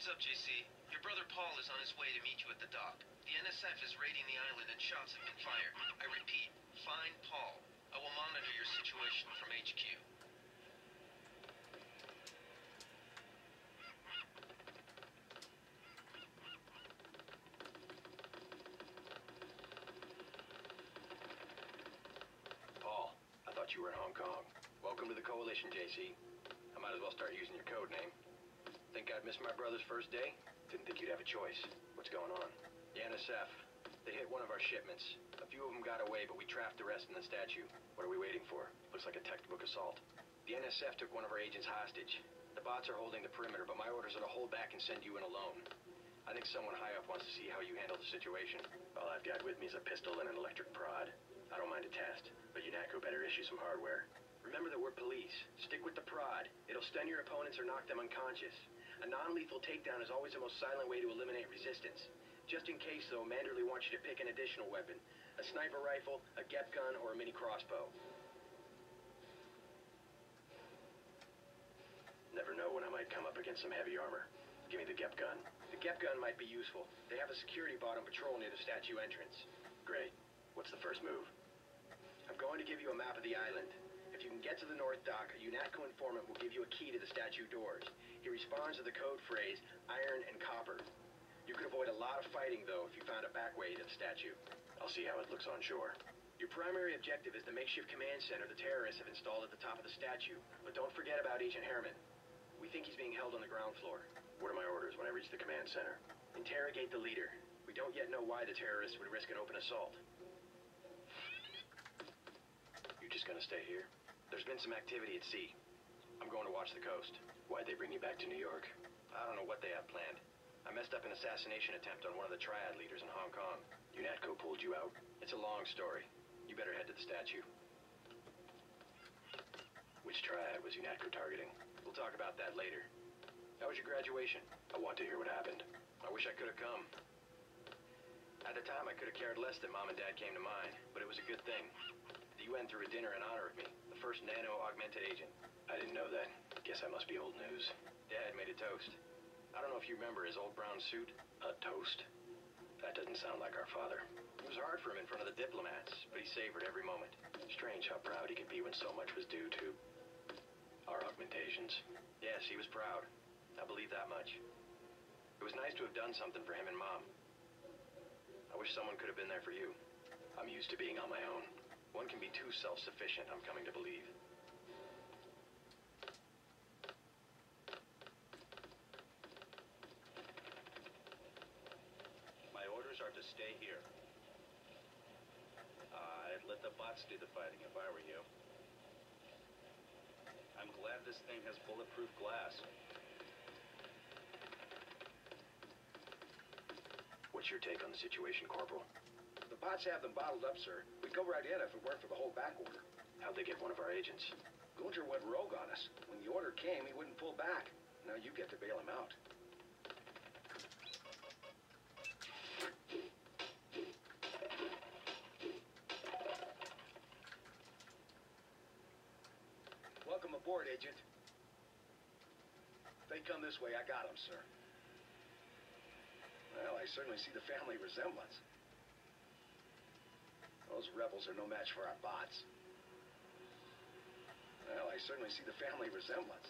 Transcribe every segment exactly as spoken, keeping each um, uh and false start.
Heads up, J C. Your brother Paul is on his way to meet you at the dock. The N S F is raiding the island and shots have been fired. I repeat, find Paul. I will monitor your situation from H Q. Paul, I thought you were in Hong Kong. Welcome to the Coalition, J C. I might as well start using your code name. Think I'd miss my brother's first day? Didn't think you'd have a choice. What's going on? The N S F. They hit one of our shipments. A few of them got away, but we trapped the rest in the statue. What are we waiting for? Looks like a textbook assault. The N S F took one of our agents hostage. The bots are holding the perimeter, but my orders are to hold back and send you in alone. I think someone high up wants to see how you handle the situation. All I've got with me is a pistol and an electric prod. I don't mind a test, but UNATCO better issue some hardware. Remember that we're police. Stick with the prod. It'll stun your opponents or knock them unconscious. A non-lethal takedown is always the most silent way to eliminate resistance. Just in case, though, Manderley wants you to pick an additional weapon. A sniper rifle, a G E P gun, or a mini crossbow. Never know when I might come up against some heavy armor. Give me the G E P gun. The G E P gun might be useful. They have a security bot on patrol near the statue entrance. Great. What's the first move? I'm going to give you a map of the island. If you can get to the North Dock, a UNATCO informant will give you a key to the statue doors. He responds to the code phrase, iron and copper. You could avoid a lot of fighting, though, if you found a back way to the statue. I'll see how it looks on shore. Your primary objective is the makeshift command center the terrorists have installed at the top of the statue. But don't forget about Agent Herman. We think he's being held on the ground floor. What are my orders when I reach the command center? Interrogate the leader. We don't yet know why the terrorists would risk an open assault. You just gonna stay here? There's been some activity at sea. I'm going to watch the coast. Why'd they bring you back to New York? I don't know what they have planned. I messed up an assassination attempt on one of the Triad leaders in Hong Kong. UNATCO pulled you out. It's a long story. You better head to the statue. Which Triad was UNATCO targeting? We'll talk about that later. How was your graduation? I want to hear what happened. I wish I could have come. At the time, I could have cared less that Mom and Dad came to mind, but it was a good thing. The U N threw a dinner in honor of me, the first nano-augmented agent. I didn't know that. Guess that must be old news. Dad made a toast. I don't know if you remember his old brown suit. A toast? That doesn't sound like our father. It was hard for him in front of the diplomats, but he savored every moment. Strange how proud he could be when so much was due to our augmentations. Yes, he was proud. I believe that much. It was nice to have done something for him and Mom. I wish someone could have been there for you. I'm used to being on my own. One can be too self-sufficient, I'm coming to believe. My orders are to stay here. Uh, I'd let the bots do the fighting if I were you. I'm glad this thing has bulletproof glass. What's your take on the situation, Corporal? The bots have them bottled up, sir. We'd go right in if it weren't for the whole back order. How'd they get one of our agents? Gunter went rogue on us. When the order came, he wouldn't pull back. Now you get to bail him out. Welcome aboard, Agent. If they come this way, I got them, sir. Well, I certainly see the family resemblance. Those rebels are no match for our bots. Well, I certainly see the family resemblance.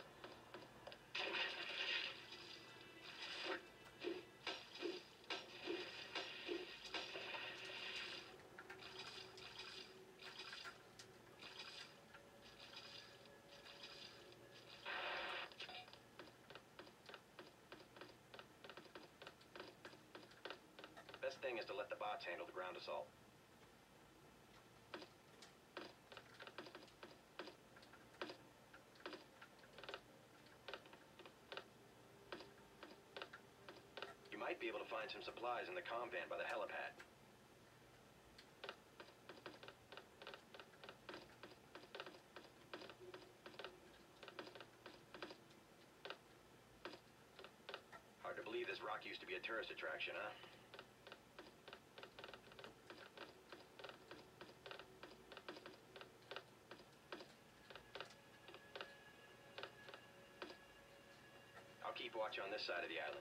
Best thing is to let the bots handle the ground assault. You might be able to find some supplies in the comm van by the helipad. Hard to believe this rock used to be a tourist attraction, huh? I'll keep watch you on this side of the island.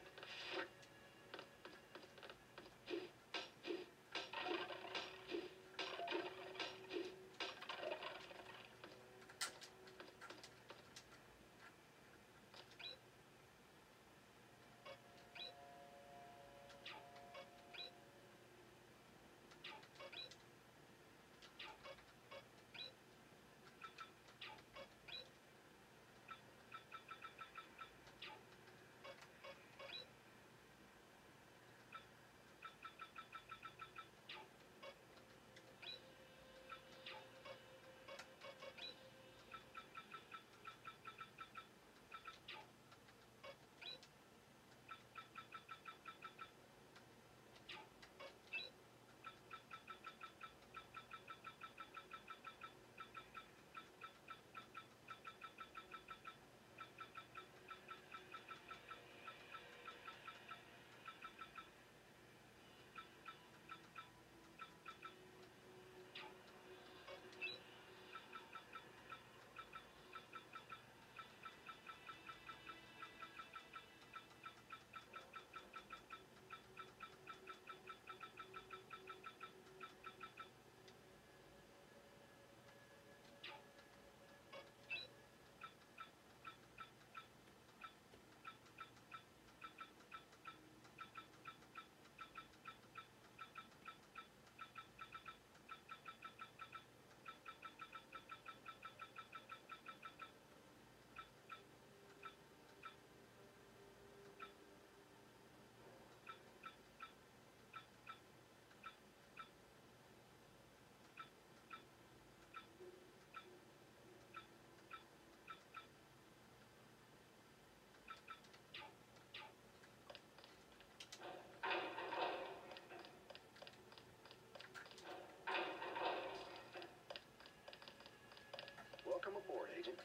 Welcome aboard, Agent.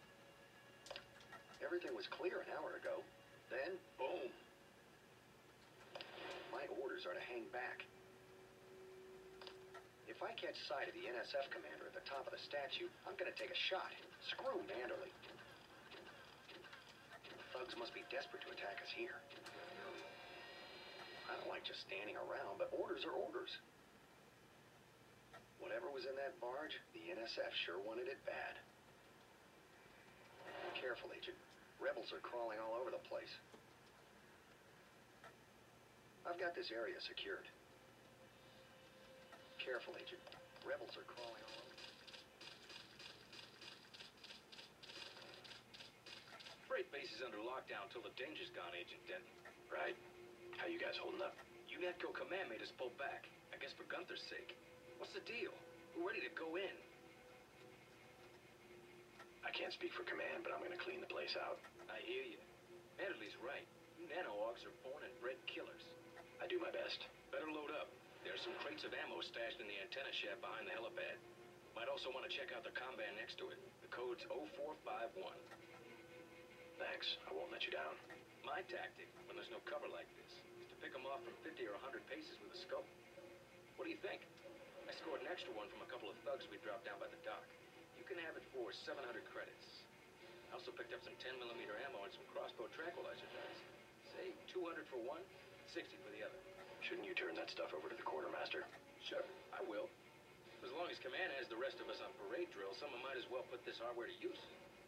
Everything was clear an hour ago. Then, boom. My orders are to hang back. If I catch sight of the N S F commander at the top of the statue, I'm gonna take a shot. Screw Manderley. Thugs must be desperate to attack us here. I don't like just standing around, but orders are orders. Whatever was in that barge, the N S F sure wanted it bad. Be careful, Agent. Rebels are crawling all over the place. I've got this area secured. Careful, Agent. Rebels are crawling all over. Freight base is under lockdown till the danger's gone, Agent Denton. Right. How you guys holding up? UNATCO command made us pull back. I guess for Gunther's sake. What's the deal? We're ready to go in. I can't speak for command, but I'm gonna clean the place out. I hear you. Manderley's right. You nano-augs are born and bred killers. I do my best. Better load up. There's some crates of ammo stashed in the antenna shaft behind the helipad. Might also want to check out the combat next to it. The code's oh four five one. Thanks. I won't let you down. My tactic, when there's no cover like this, is to pick them off from fifty or one hundred paces with a scope. What do you think? I scored an extra one from a couple of thugs we dropped down by the dock. You can have it for seven hundred credits. I also picked up some ten millimeter ammo and some crossbow tranquilizer darts. Say two hundred for one, sixty for the other. Shouldn't you turn that stuff over to the quartermaster? Sure, I will. As long as command has the rest of us on parade drill, someone might as well put this hardware to use.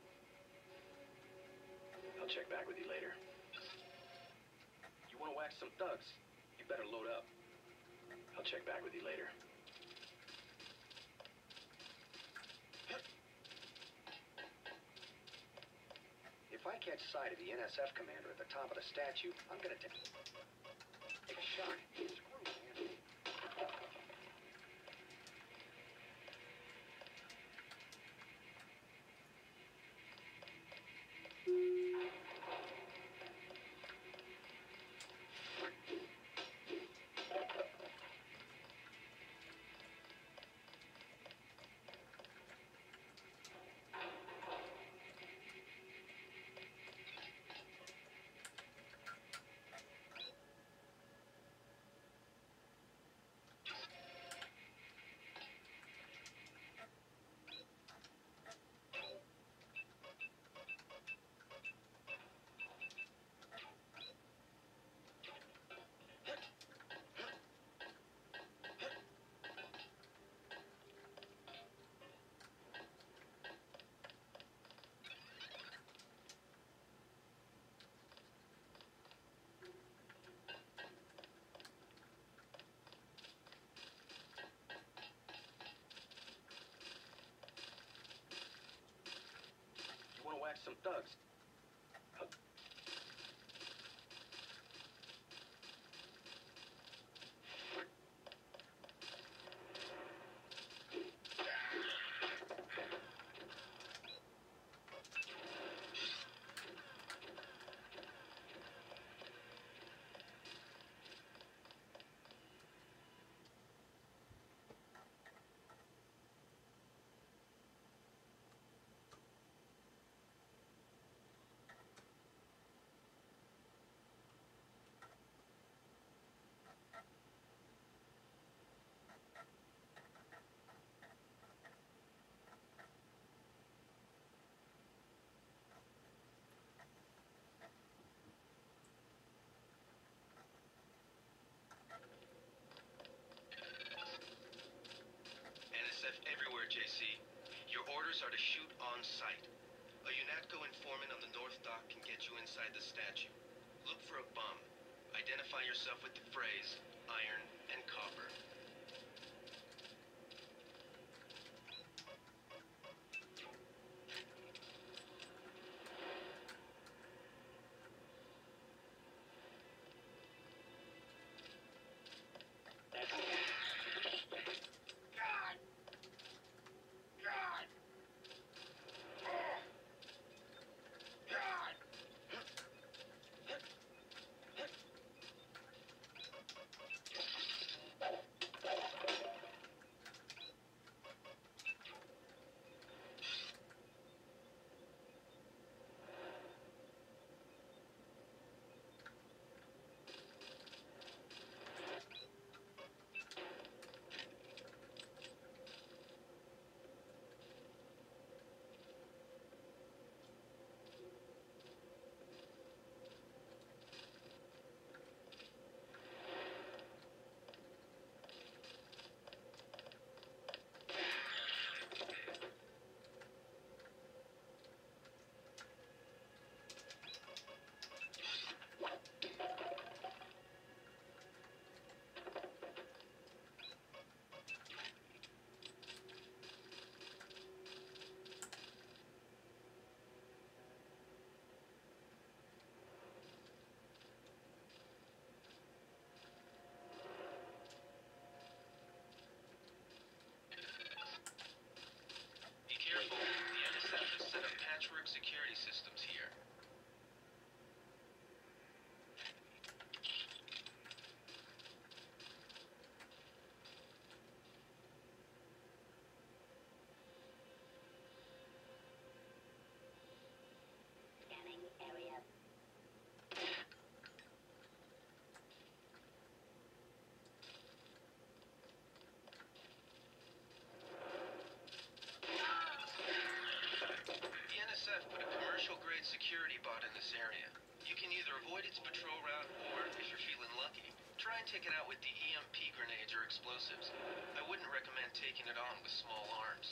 I'll check back with you later. You want to wax some thugs? You better load up. I'll check back with you later. If I catch sight of the N S F commander at the top of the statue, I'm gonna take take a shot. Screw Manderley. thugs. N S F everywhere, J C. Your orders are to shoot on sight. A UNATCO informant on the North Dock can get you inside the statue. Look for a bum. Identify yourself with the phrase, iron and copper. Be careful. The N S F has set up patchwork security systems here. Scanning area. The N S F put a commercial-grade security bot in this area. You can either avoid its patrol route, or, if you're feeling lucky, try and take it out with the E M P grenades or explosives. I wouldn't recommend taking it on with small arms.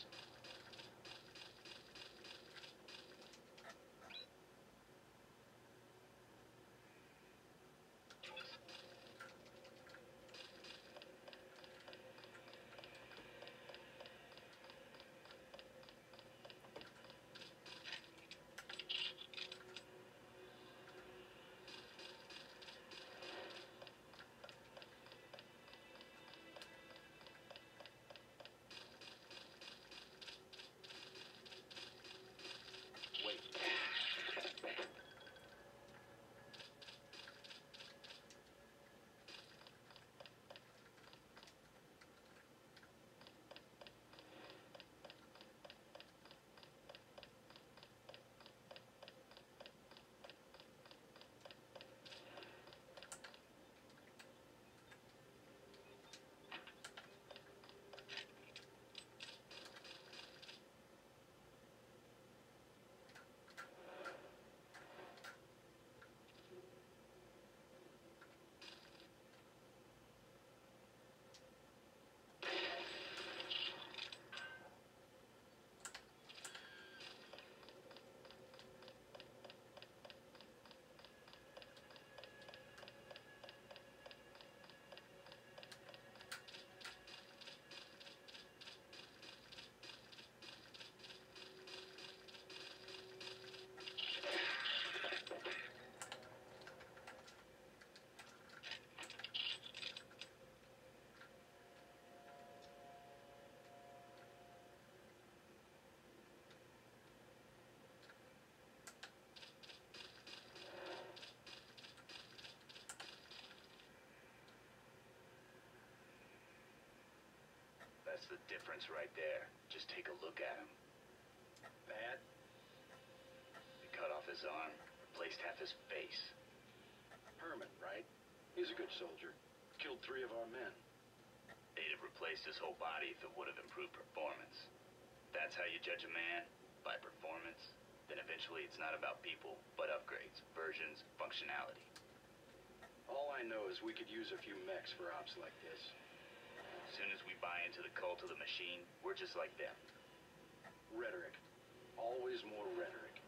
That's the difference right there. Just take a look at him. Bad? They cut off his arm, replaced half his face. Herman, right? He's a good soldier. Killed three of our men. They'd have replaced his whole body if it would have improved performance. That's how you judge a man? By performance? Then eventually it's not about people, but upgrades, versions, functionality. All I know is we could use a few mechs for ops like this. As soon as we buy into the cult of the machine, we're just like them. Rhetoric. Always more rhetoric.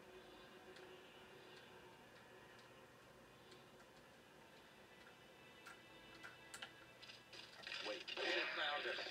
Wait, they found us.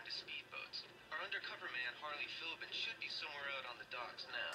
the speedboats. Our undercover man, Harley Philbin, should be somewhere out on the docks now.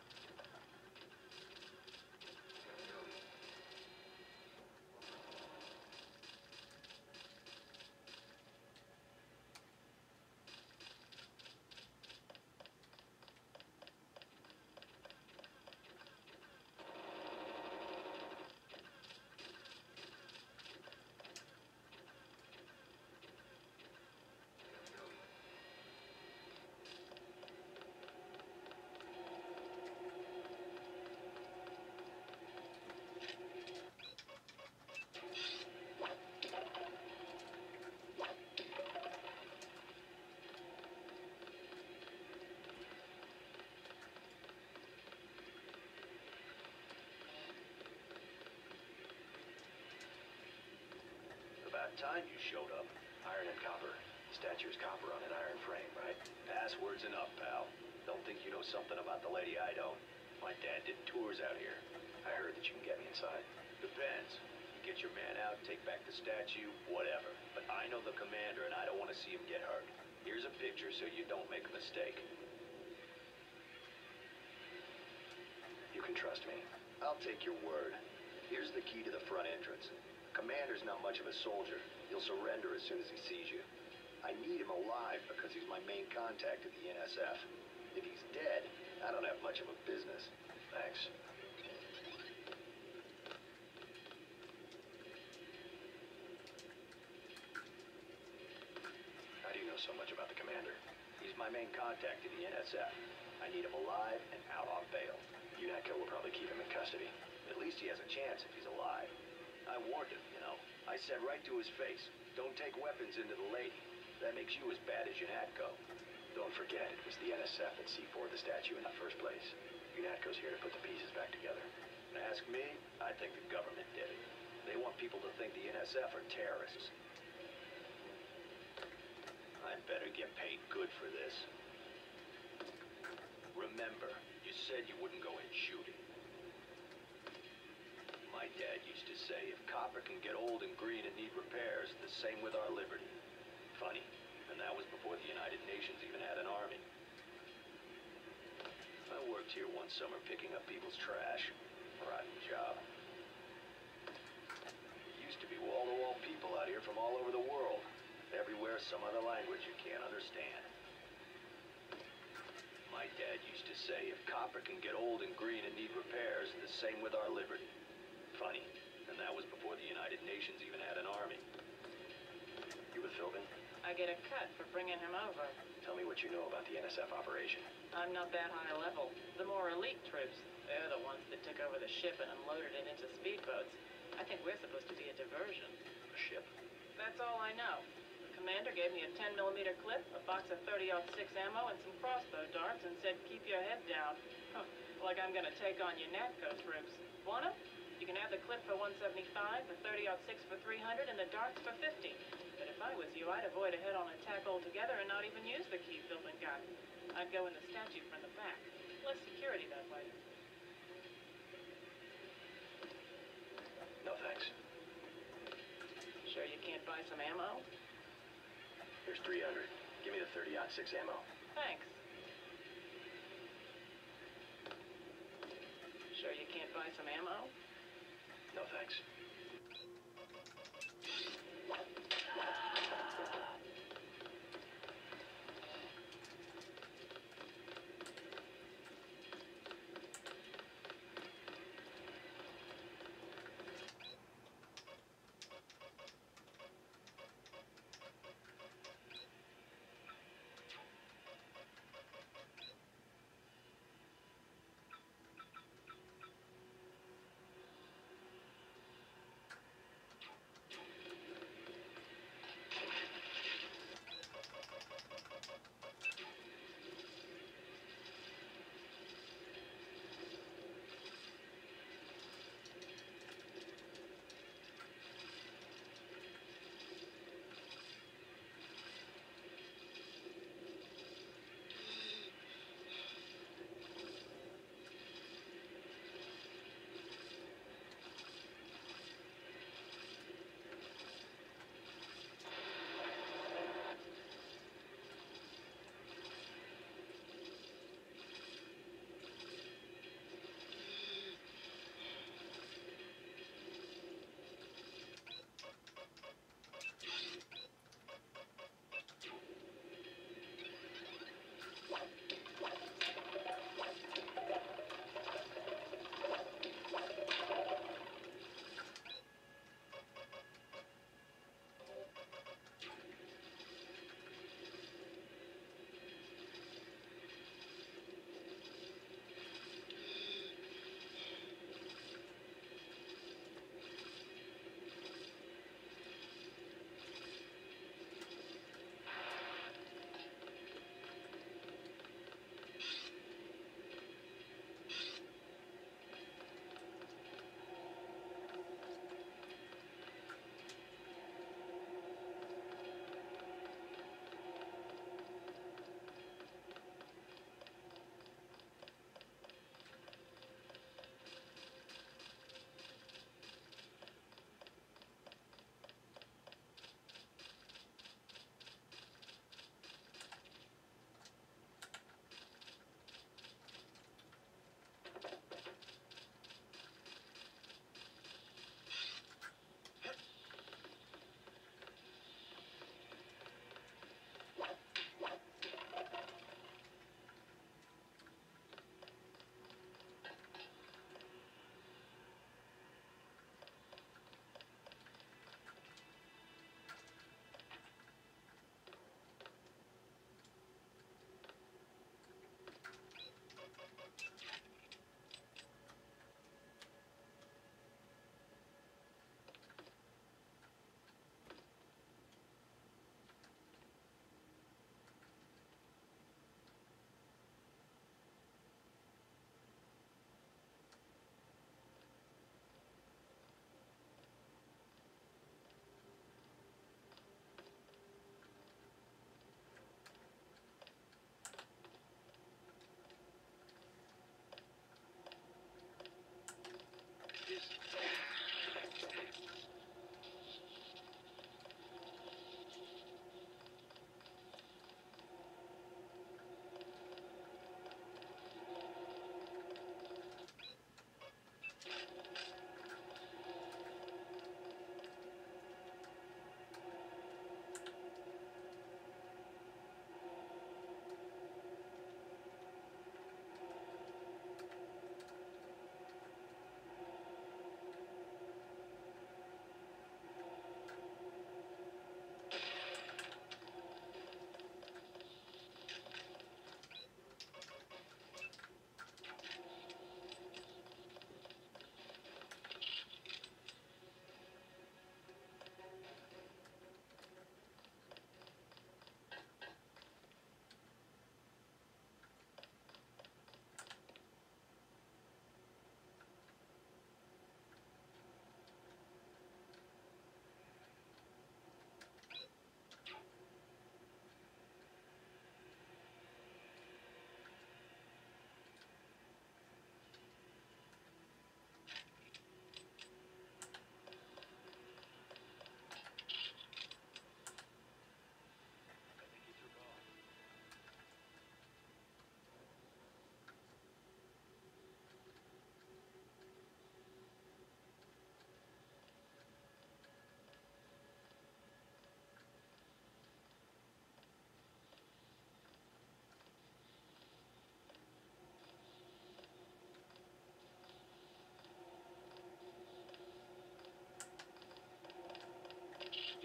About time you showed up. Iron and copper. The statue's copper on an iron frame, right? Password's enough, pal. Don't think you know something about the lady I don't. My dad did tours out here. I heard that you can get me inside. Depends. You get your man out, take back the statue, whatever. But I know the commander and I don't want to see him get hurt. Here's a picture so you don't make a mistake. You can trust me. I'll take your word. Here's the key to the front entrance. Commander's not much of a soldier. He'll surrender as soon as he sees you. I need him alive because he's my main contact at the N S F. If he's dead, I don't have much of a business. Thanks. How do you know so much about the commander? He's my main contact at the N S F. I need him alive and out on bail. UNATCO will probably keep him in custody. At least he has a chance if he's alive. I warned him, you know. I said right to his face, don't take weapons into the lady. That makes you as bad as UNATCO. Don't forget, it was the N S F that C four'd the statue in the first place. UNATCO's here to put the pieces back together. And ask me, I think the government did it. They want people to think the N S F are terrorists. I'd better get paid good for this. Remember, you said you wouldn't go in shooting. My dad used to say, if copper can get old and green and need repairs, the same with our liberty. Funny, and that was before the United Nations even had an army. I worked here one summer picking up people's trash. Rotten job. There used to be wall-to-wall people out here from all over the world. Everywhere some other language you can't understand. My dad used to say, if copper can get old and green and need repairs, the same with our liberty. Funny, and that was before the United Nations even had an army. You with Philbin? I get a cut for bringing him over. Tell me what you know about the N S F operation. I'm not that high level. The more elite troops, they're the ones that took over the ship and unloaded it into speedboats. I think we're supposed to be a diversion. A ship? That's all I know. The commander gave me a ten millimeter clip, a box of thirty aught six ammo, and some crossbow darts, and said, keep your head down. Huh, like I'm gonna take on UNATCO troops. Want 'em? You can have the clip for one seventy-five, the thirty aught six for three hundred, and the darts for fifty. But if I was you, I'd avoid a head-on attack altogether and not even use the key Philbin got. I'd go in the statue from the back. Less security that way. No thanks. Sure you can't buy some ammo? Here's three hundred. Give me the thirty aught six ammo. Thanks. Sure you can't buy some ammo? No thanks.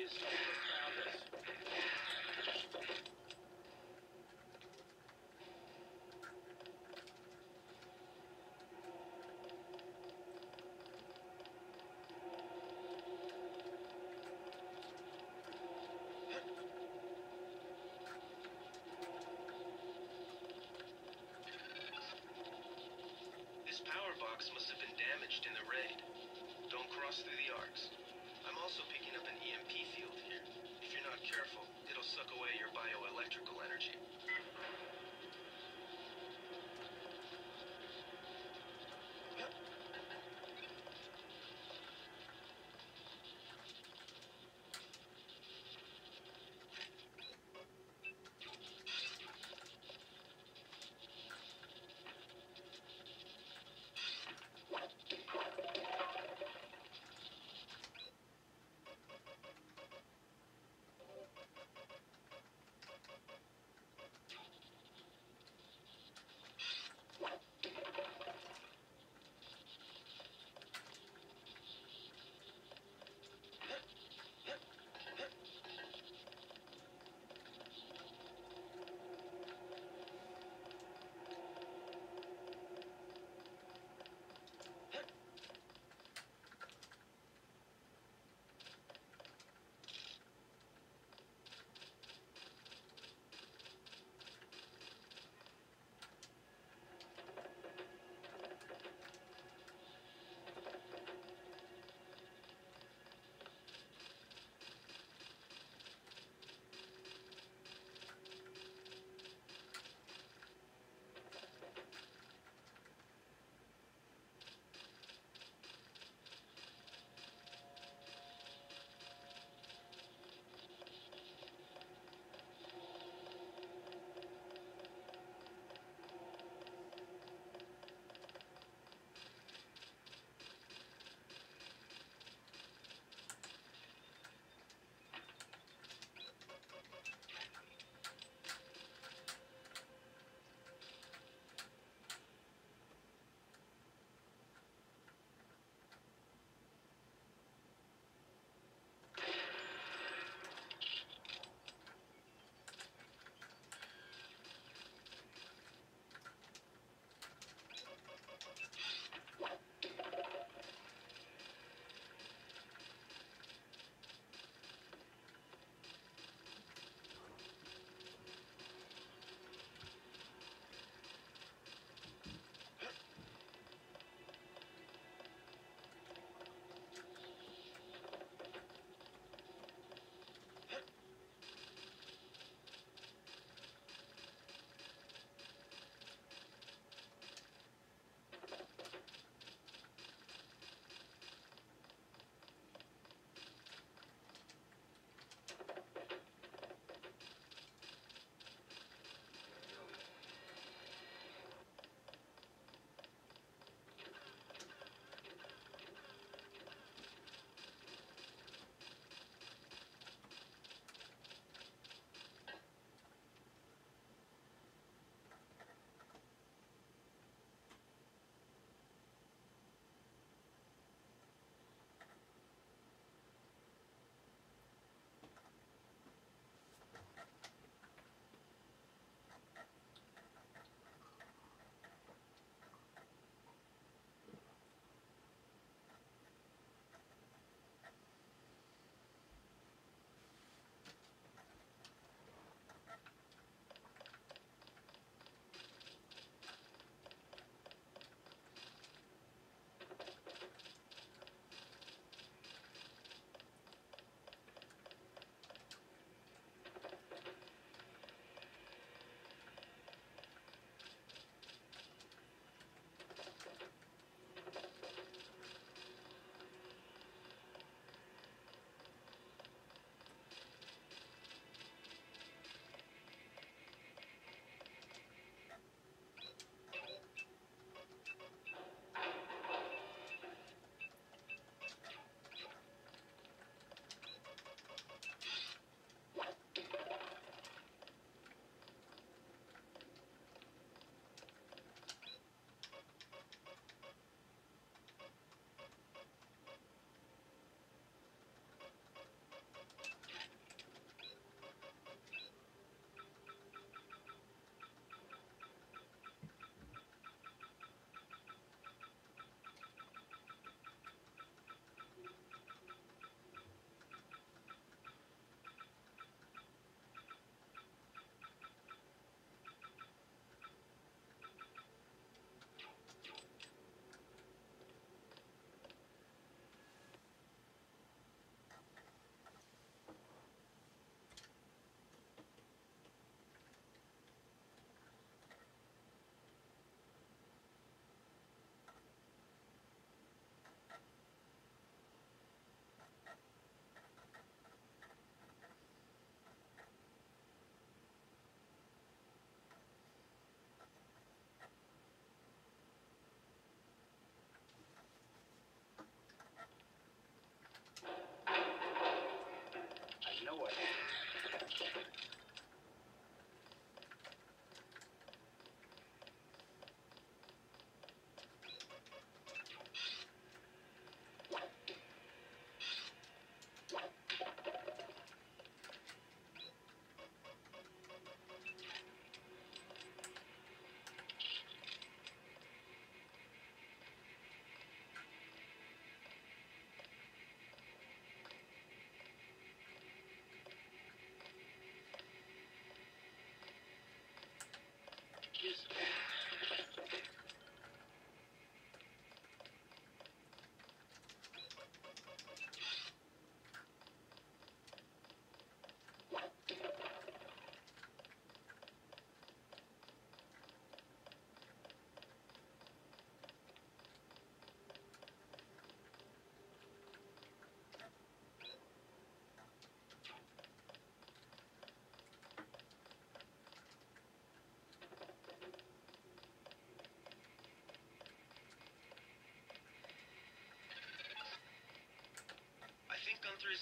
Please, I just found this. This power box must have been damaged in the raid. Don't cross through the arcs. I'm also picking up an E M P field here. If you're not careful, it'll suck away your bioelectrical energy.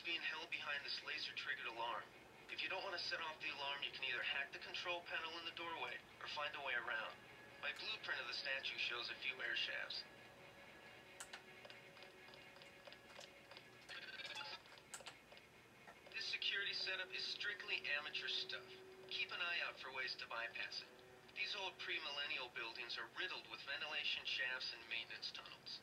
being held behind this laser-triggered alarm. If you don't want to set off the alarm, you can either hack the control panel in the doorway or find a way around. My blueprint of the statue shows a few air shafts. This security setup is strictly amateur stuff. Keep an eye out for ways to bypass it. These old pre-millennial buildings are riddled with ventilation shafts and maintenance tunnels.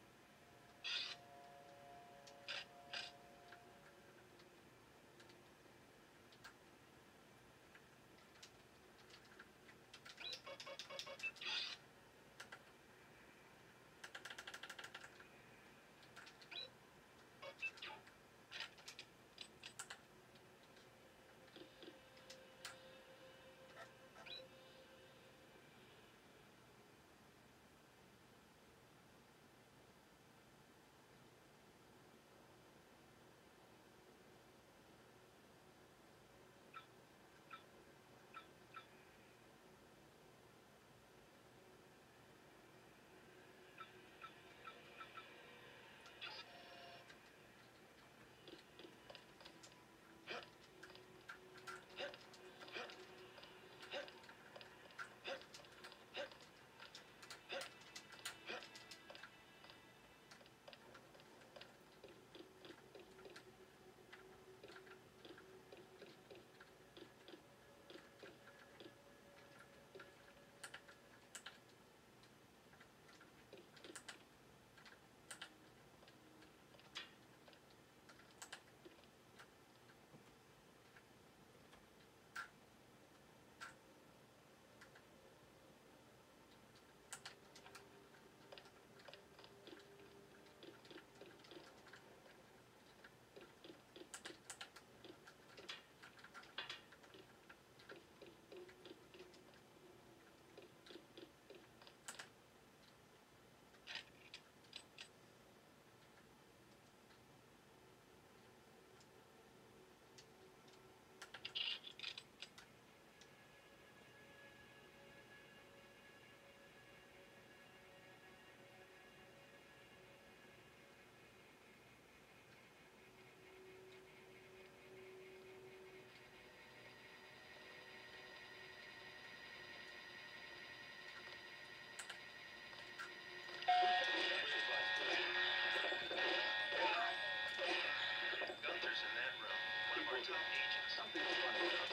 Gunther's in that room. One of our top agents. Something funny about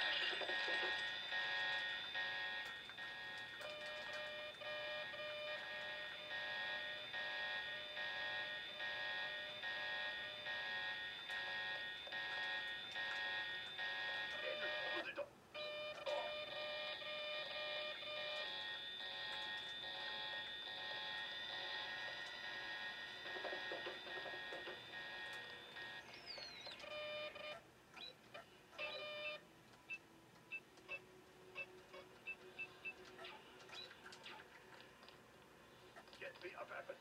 that. Get me up, Evan.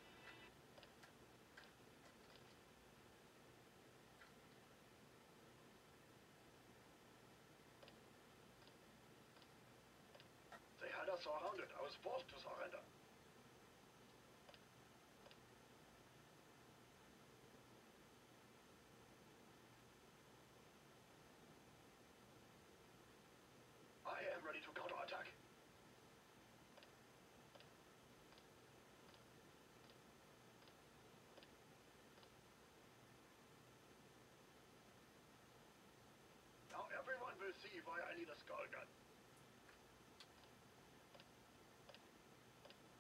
They had us surrounded. I was forced to surrender. I am ready to counterattack. Now everyone will see why I need a skull gun.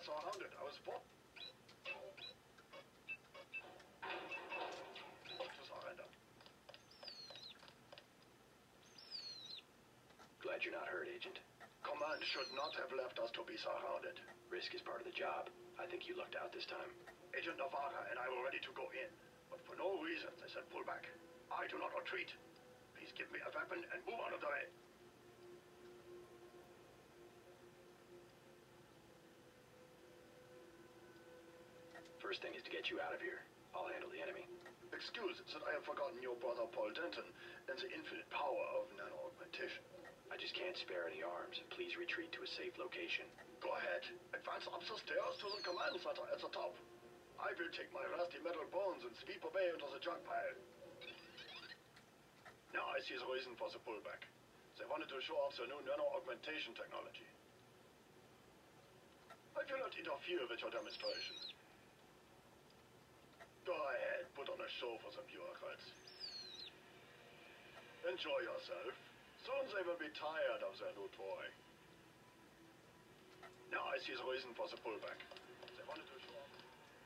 surrounded. I was forced to surrender. Glad you're not hurt, Agent. Command should not have left us to be surrounded. Risk is part of the job. I think you lucked out this time. Agent Navarra and I were ready to go in, but for no reason they said pull back. I do not retreat. Please give me a weapon and move out of the way. First thing is to get you out of here. I'll handle the enemy. Excuse that I have forgotten your brother Paul Denton and the infinite power of nano-augmentation. I just can't spare any arms. Please retreat to a safe location. Go ahead. Advance up the stairs to the command center at the top. I will take my rusty metal bones and sweep away into the junk pile. Now I see the reason for the pullback. They wanted to show off their new nano-augmentation technology. I will not interfere with your demonstration. Go ahead, put on a show for the bureaucrats. Enjoy yourself. Soon they will be tired of their new toy. Now I see the reason for the pullback. They wanted to show off.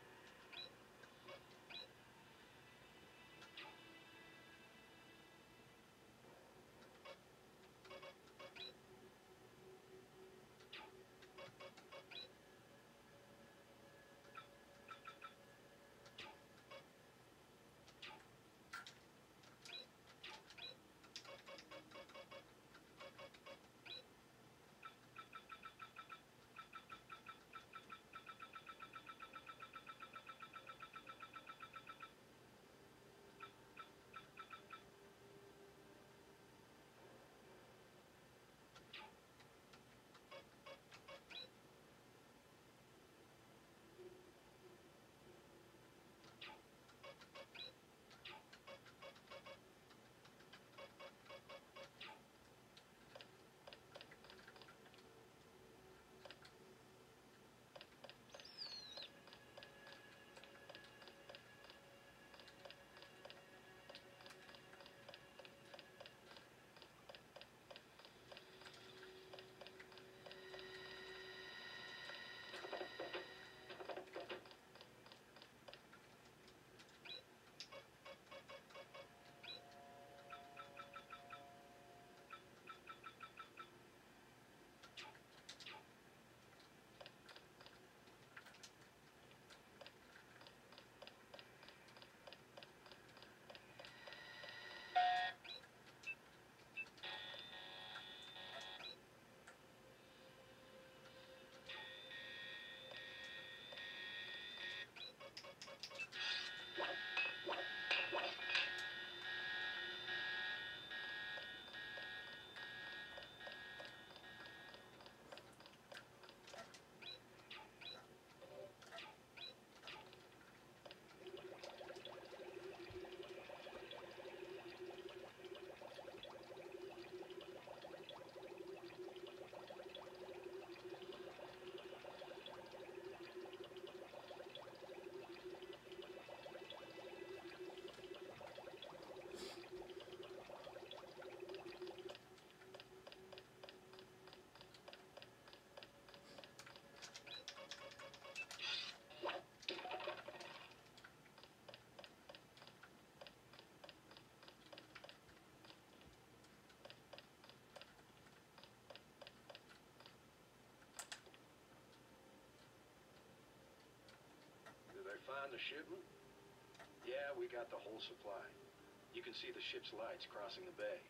Find the shipment? Yeah, we got the whole supply. You can see the ship's lights crossing the bay.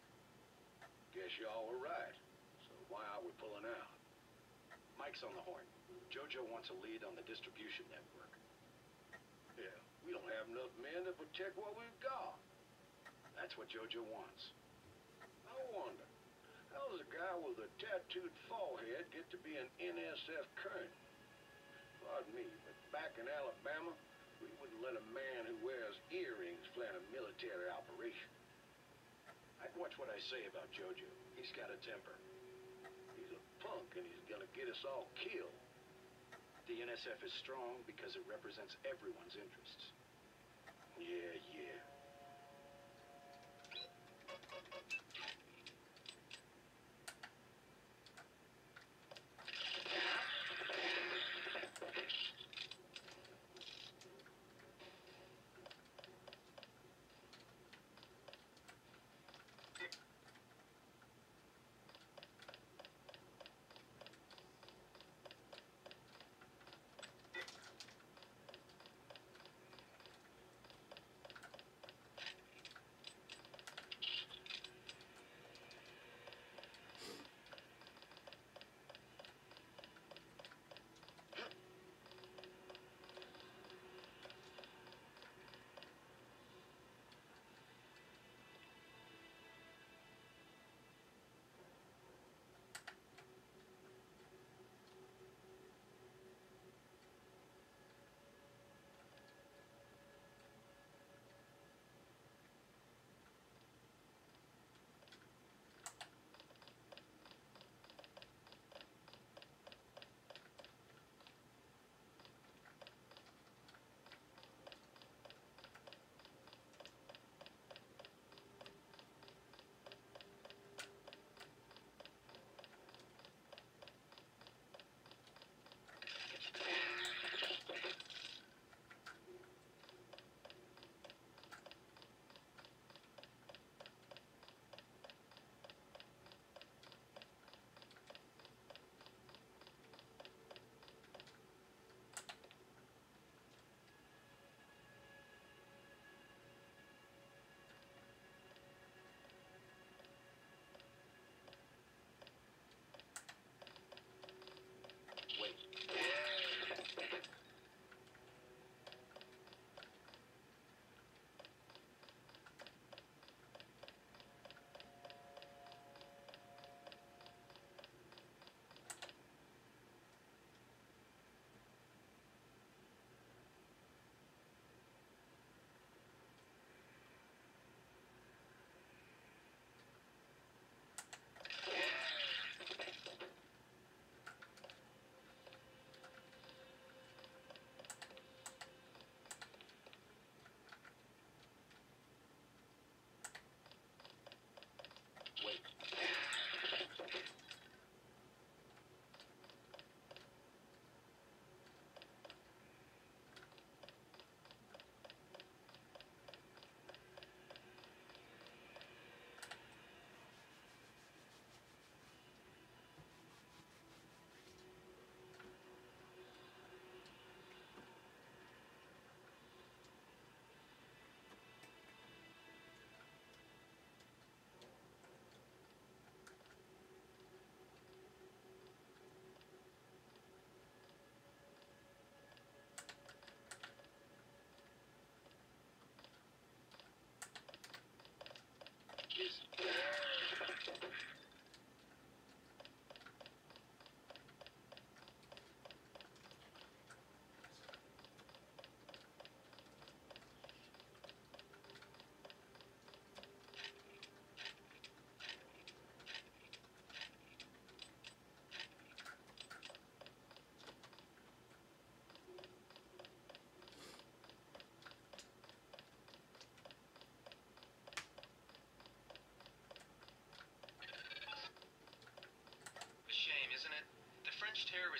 Guess y'all were right. So why are we pulling out? Mike's on the horn. Jojo wants a lead on the distribution network. Yeah, we don't have enough men to protect what we've got. That's what Jojo wants. I wonder, how does a guy with a tattooed forehead get to be an N S F colonel? Pardon me, but back in Alabama, we wouldn't let a man who wears earrings plan a military operation. I'd watch what I say about Jojo. He's got a temper. He's a punk and he's gonna get us all killed. The N S F is strong because it represents everyone's interests. Yeah, yeah.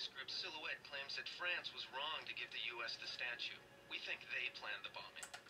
terrorist group Silhouette claims that France was wrong to give the U S the statue. We think they planned the bombing.